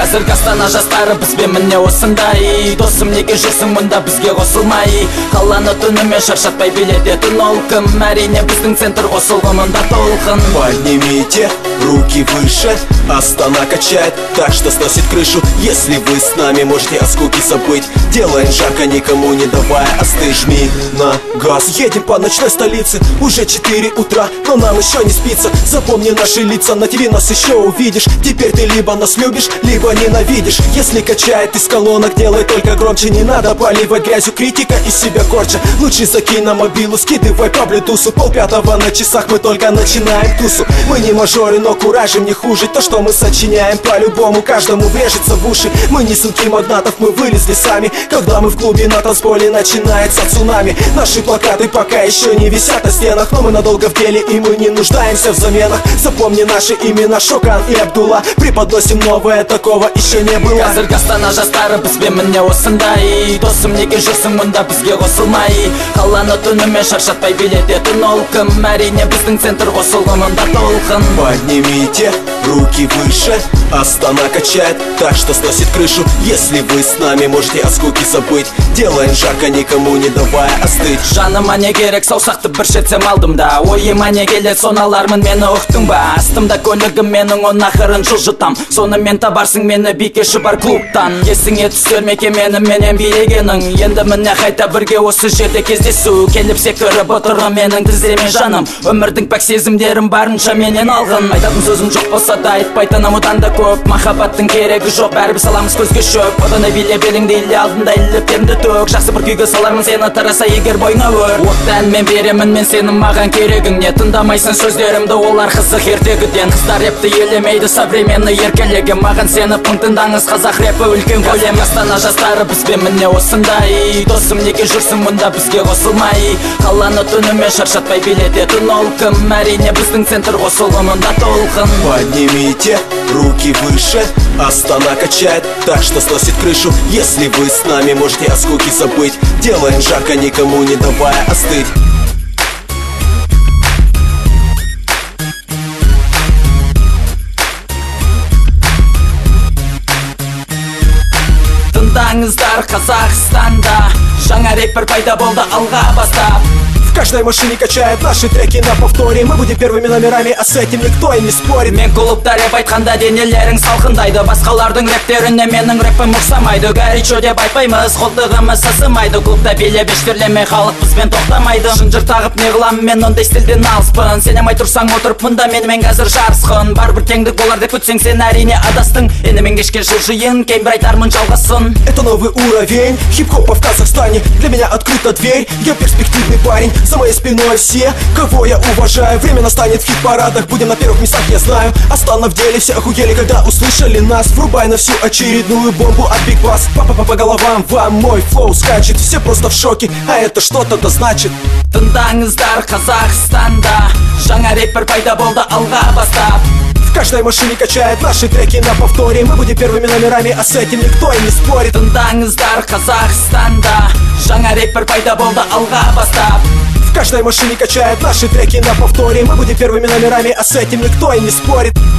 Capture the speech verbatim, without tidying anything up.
Қазіргі Астана жастары бізбен міне осындай. Досым неге жүрсің мұнда бізге қосылмай? Қаланы түнімен шаршатпай билететін ол кім? Әрине біздің центр қосылғы мұнда толқын. Поднимите руки выше, Астана качает так, что сносит крышу. Если вы с нами, можете о скуке забыть. Делаем жарко, никому не давая остыть. Жми на газ, едем по ночной столице. Уже четыре утра, но нам еще не спится. Запомни наши лица, на ТВ нас еще увидишь. Теперь ты либо нас любишь, либо ненавидишь. Если качает из колонок, делай только громче. Не надо поливать грязью, критика из себя корча. Лучше закинь на мобилу, скидывай по блютусу. Полпятого на часах, мы только начинаем тусу. Мы не мажоры, но куражим не хуже. То, что мы сочиняем, по-любому каждому врежется в уши. Мы не сынки магнатов, мы вылезли сами. Когда мы в клубе на танцполе, начинается цунами. Наши плакаты пока еще не висят на стенах, но мы надолго в деле и мы не нуждаемся в заменах. Запомни наши имена, Шокан и Абдулла. Преподносим новое, такого еще не было. Қазіргі Астана жастары бізбен міне осындай. Досым неге жүрсің мұнда бізге қосылмай? Қаланы түнімен шаршатпай билететін ол кім? Әрине біздің центр қосылғы мұнда толқын. Поднимите руки выше, Астана качает так, что сносит крышу. Если вы с нами, можете о скуке забыть. Делаем жарко, никому не давая остыть. Жаныма не керек, саусақты бір шетсем алдымда. Ойыма не келет, соны алармын, мені ұқтың ба? Астымда көлігім менің, он ақырын жылжытам. Сонымен табарсың мені бикеші бар клубтан. Есіңе түстер мекемені менен билегенің. Енді міне қайта бірге осы жерде кездесу. Келіп секіріп отырған менің тіземе жаным. Өмірдің пәк сезімдерін барынша менен алғын. Айтатын сөзім жоқ болса да айтпайтыным одан да көп. Махаббаттың керегі жоқ, бәрібір саламыз көзге шөп. Оданы биле беліңді иле алдында іліптерімді төк. Жақсы бір күйге салармын сені тараса егер бойыңа өр. Оқтан мен беремін, мен сенің маған керегің не? Тыңдамайсың сөздерімді, олар қызық ертегіден. Қыздар репті елемейді, современный еркелігі. Маған сені пың тыңдаңыз, қазақ репі үлкен көлем. Астана жастары бізбен міне осындай. Досым неге жүрсің мұнда бізге қосылмай? Қаланы түнімен шаршатпай билететін ол кім? Әрине біздің центр қосылғы мұнда толқын. Поднимите руки выше, Астана качает так, что сносит крышу. Если вы с нами, можете о скуке забыть. Делаем жарко, никому не давая остыть. Тыңдаңыздар, Қазақстанда жаңа рэпер пайда болды алға бастап. В каждой машине качает наши треки на повторе. Мы будем первыми номерами, а с этим никто и не спорит. Мен клубта рэп айтқанда денелерің салқындайды. Басқалардың рэптеріне менің рэпім ұқсамайды. Горячо деп айтпаймыз, қолдығымыз сасымайды. Клубта биле бештерлемей халық бізбен тоқтамайды. Шынжыр тағып не қылам, мен ондай стильден алыспын. Сенемай тұрсаң отырып мұнда менімен қазір жарысқын. Барбір теңдік болар деп күтсең сен әрине адастың. Енді мен кешке жылжиын, кейін бір айтармын жалғасын. Это новый уровень хип-хопа в Казахстане. Для меня открыта дверь, я перспективный парень. За моей спиной все, кого я уважаю. Время настанет в хит-парадах, будем на первых местах, я знаю. Астана в деле, все охуели, когда услышали нас. Врубай на всю очередную бомбу от Big Bass. Папа по головам, вам мой флоу скачет. Все просто в шоке, а это что-то да значит. Тыңдаңыздар, Қазақстанда жаңа рэпер пайда болды алға бастап. В каждой машине качает наши треки на повторе. Мы будем первыми номерами, а с этим никто и не спорит. Тыңдаңыздар, Қазақстанда жаңа рэпер пайда болды алға бастап. В каждой машине качает наши треки на повторе. Мы будем первыми номерами, а с этим никто и не спорит.